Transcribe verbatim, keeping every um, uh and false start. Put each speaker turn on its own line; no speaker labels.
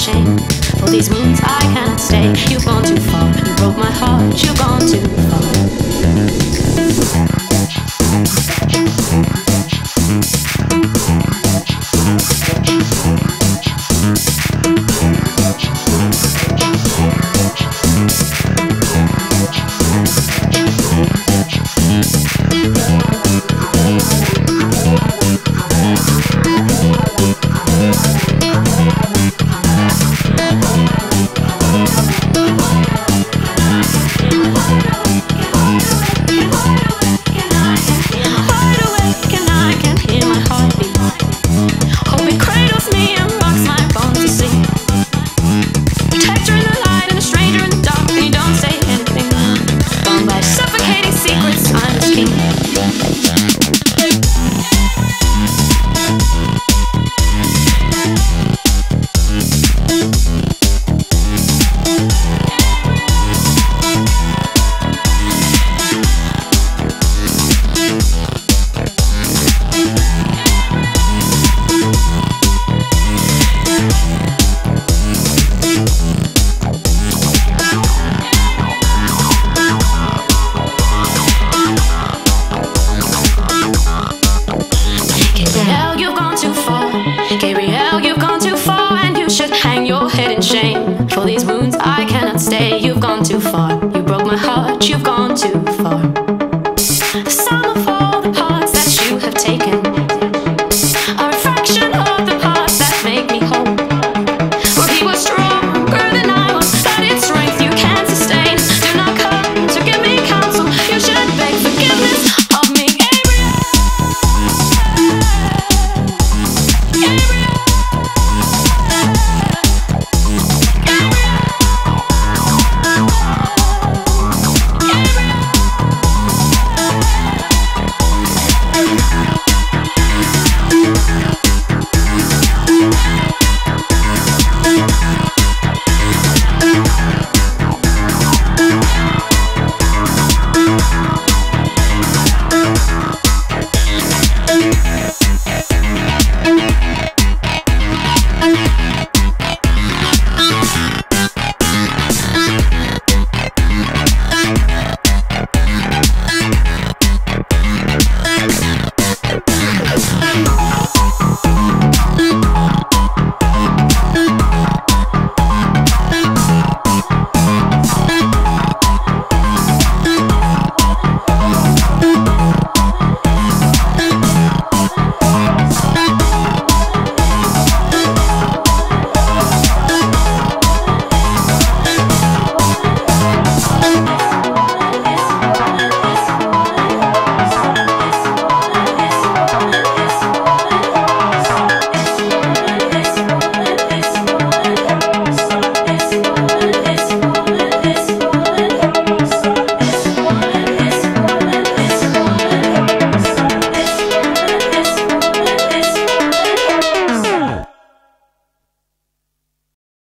shame. For these wounds I cannot stay. You've gone too far, you broke my heart. You've gone too far. Gabrielle, you've gone too far, and you should hang your head in shame. For these wounds I cannot stay. You've gone too far, you broke my heart. You've gone too far.